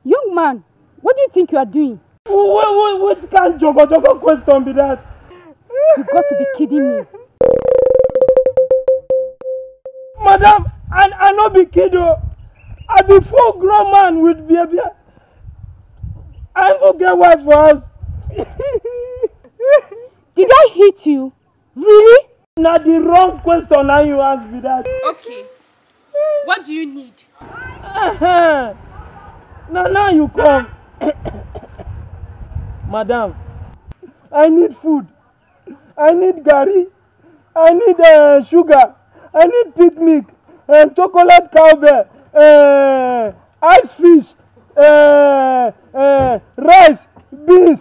Young man, what do you think you are doing? What kind of jogo question be that? You got to be kidding me. Madam, I no be kiddo. I be full grown man with baby. I go get wife for us. Did I hit you? Really? Now the wrong question now you ask me that. Okay. What do you need? Now you come. Madam, I need food. I need gari. I need sugar. I need pig milk. Chocolate cowbell. Ice fish. Rice. Beans.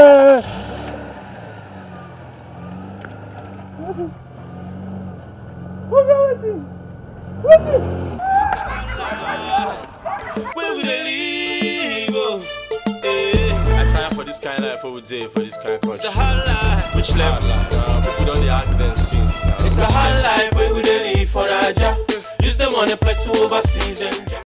What is? Where will they leave? I time for this kind of life over there, for this kind of country. It's a hard life. Which levels now? People don't ask them since now. It's a hard life. Where will they leave for Raja? Use the money play to overseas them.